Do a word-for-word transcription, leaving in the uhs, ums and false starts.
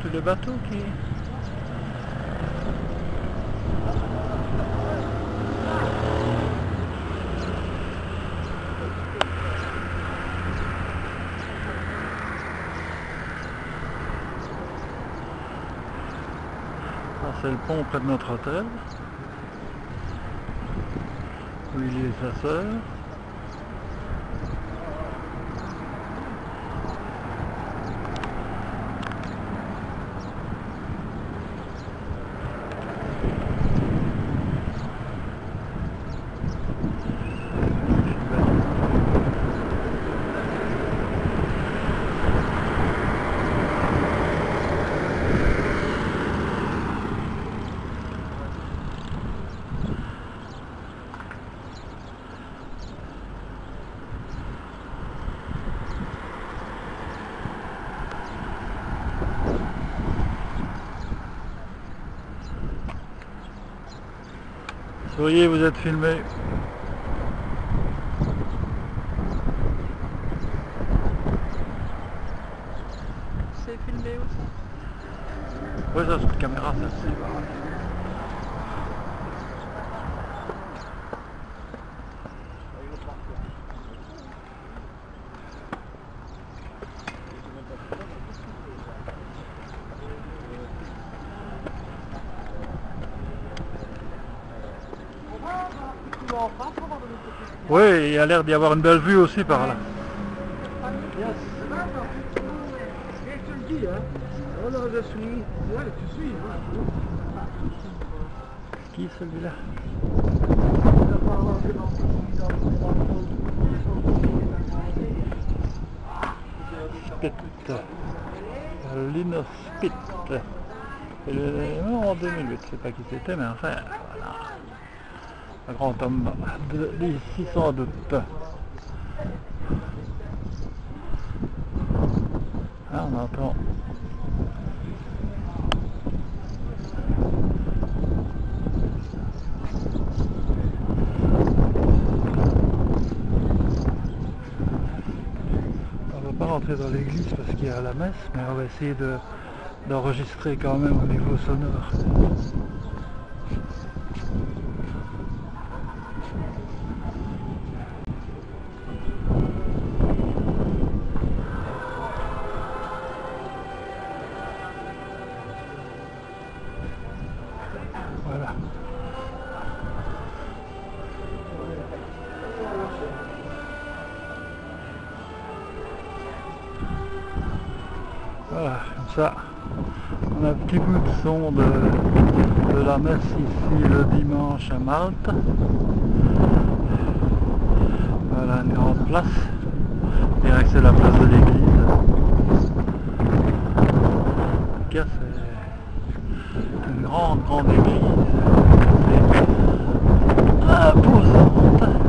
tous les bateaux qui... C'est le pont près de notre hôtel où il est sa sœur. Souriez, vous êtes filmé. C'est filmé aussi. Oui, ça c'est une caméra, ça c'est. Oui, il y a l'air d'y avoir une belle vue aussi par là. Je te le dis, hein. Oh non, je suis. Ouais, tu suis. Qui celui-là? Spit. Lino Spit. Et le non, en deux mille huit, je ne sais pas qui c'était, mais enfin, voilà. Un grand homme d'ici sans doute. Ah, on entend. On ne va pas rentrer dans l'église parce qu'il y a la messe, mais on va essayer de d'enregistrer quand même au niveau sonore. Voilà. Voilà, comme ça, on a un petit bout de son de, de la messe ici le dimanche à Malte. Voilà une grande place. Je dirais que c'est la place de l'église. En tout cas, c'est une grande, grande église. C'est imposante.